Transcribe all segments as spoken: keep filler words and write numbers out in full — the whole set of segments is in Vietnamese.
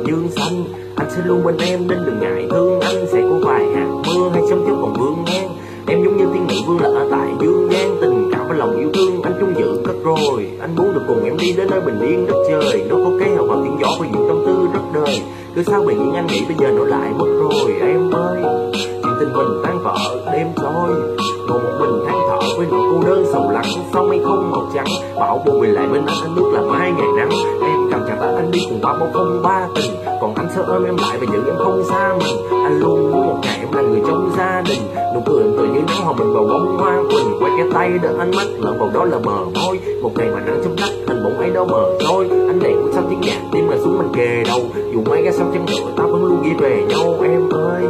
dương xanh. Anh sẽ luôn bên em nên đừng ngại thương anh. Sẽ có vài hạt mưa hay sấm chớp còn vương ngang. Em giống như tiên nữ vương lạ tại dương gian. Tình cảm và lòng yêu thương anh chung dự cất rồi. Anh muốn được cùng em đi đến nơi bình yên đất trời. Nó có cái hào vào tiếng gió và những tâm tư rất đời. Cứ sao bình yên anh nghĩ bây giờ nó lại mất rồi. Em ơi, chuyện tình mình tan vỡ đêm trôi. Ngồi một mình than thở với nỗi cô đơn sầu lắng. Sau mây không màu trắng bảo bồ về lại bên anh. Anh nước là mai ngày nắng. Em cầm chặt tay anh đi cùng qua bao phong ba tình. Còn anh sẽ ôm em lại và giữ em không xa mình. Anh luôn muốn một ngày em là người trong gia đình. Nụ cười em tựa như nắng hòa mình vào bóng hoa quỳnh. Quay cái tay đỡ ánh mắt lẫn vào đó là bờ môi. Một ngày mà nắng chấm nách hình bóng ấy đâu mờ trôi. Anh đèn của sao tiếng nhạc tim là xuống mình kề đầu. Dù mấy cái sao chân ngựa ta vẫn luôn ghi về nhau. Em ơi,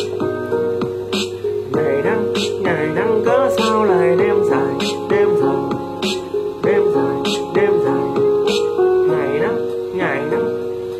ngày nắng ngày nắng cớ sao lại đêm dài đêm dài đêm dài đêm dài. Ngày nắng ngày nắng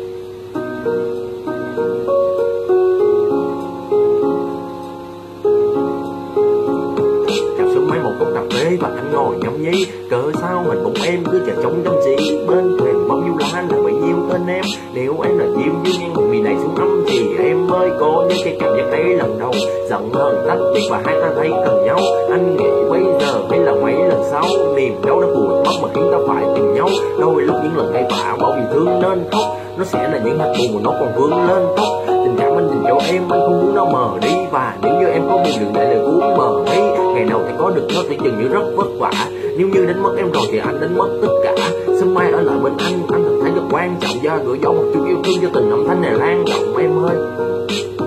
chào sớm mấy một cốc cà phê và anh ngồi nhâm nhi. Cớ sao mình bỗng em cứ chờ trống trong gì. Bên thuyền bao nhiêu lá là bấy nhiêu tên em. Nếu em là chim dương ngang một vì này xuống âm thì em ơi có những cái cảm giác ấy lần đầu. Giận hờn tách biệt và hai ta thấy cần nhau. Anh nghĩ bây giờ hay là mấy lần sau. Niềm đau đã vùi mất mà khiến ta phải tìm nhau. Đôi lúc những lần gây vạ bao yêu thương nên khóc. Nó sẽ là những hạt buồn nó còn vương lên tóc. Tình cảm anh dành cho em anh không muốn nó mờ đi. Và nếu như em có buồn đừng để lời cuốn bờ mi. Ngày nào thì có được nó thì chừng như rất vất vả. Nếu như đánh mất em rồi thì anh đánh mất tất cả. Sớm mai ở lại bên anh anh thật thấy rất quan trọng. Do gửi gió một chút yêu thương cho tình âm thanh này lan rộng em ơi.